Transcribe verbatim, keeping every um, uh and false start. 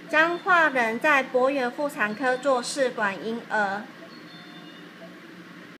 彰化人在博远妇产科做试管婴儿。